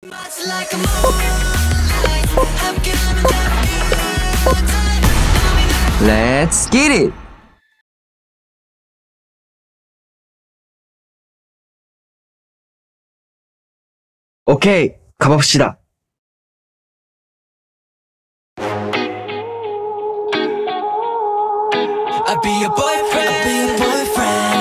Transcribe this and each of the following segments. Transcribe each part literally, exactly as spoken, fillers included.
Let's get it! 오케이, 가봅시다. I'll be your boyfriend. I'll be your boyfriend.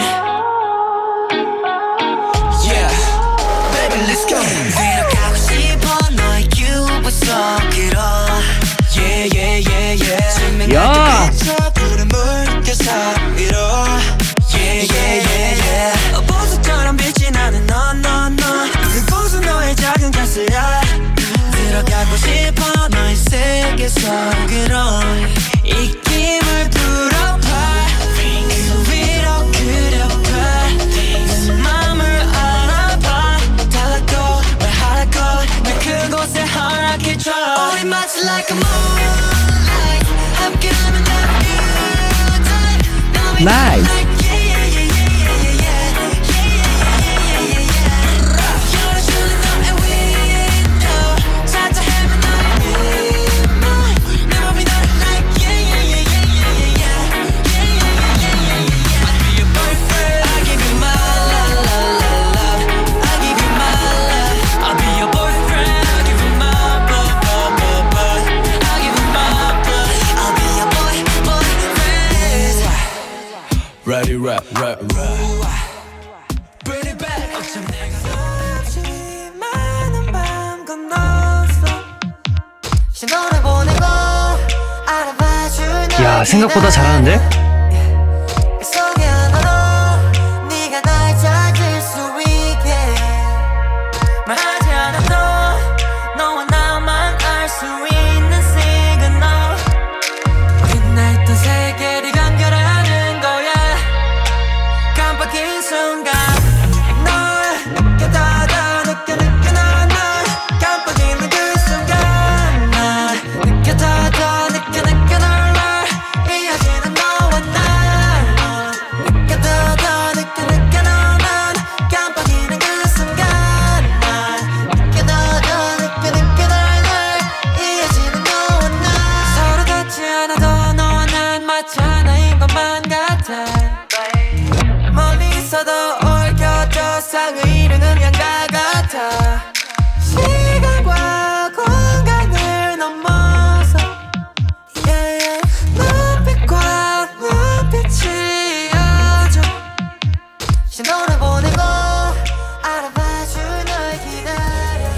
Yeah, baby, let's go. 들어가고 싶어 너의 유부 속으로. Yeah, yeah, yeah, yeah. 야! 불은 물결 위로. Yeah, yeah, yeah, yeah. 보석처럼 빛이 나는 너, 너, 너. 그곳은 너의 작은 가스야. 들어가고 싶어 너의 세계 속으로. 이 힘을 불어봐. 그 위로 그려봐. 내 맘을 알아봐. 달라고 말하라고 왜 그곳에 허락해줘. 우리 마치 like a moonlight. 함께하면 never good time. Nice! Ready, rap, rap, rap. Bring it back. 많은 밤 건넜어. 신호를 보내고 알아봐 줄 널. 야, 생각보다 잘하는데? 멀리서도 얽혀져 상을 이루는 양가 같아. 시간과 공간을 넘어서 yeah, 눈빛과 눈빛이 이어져. 신호를 보내고 알아봐 줄 널 기다려.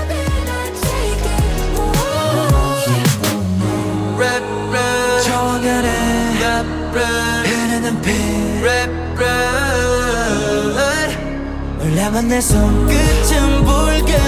Rap, rap 정연해 Rap, rap 흐르는 피 Rap, rap 놀라면 내 손끝은 붉은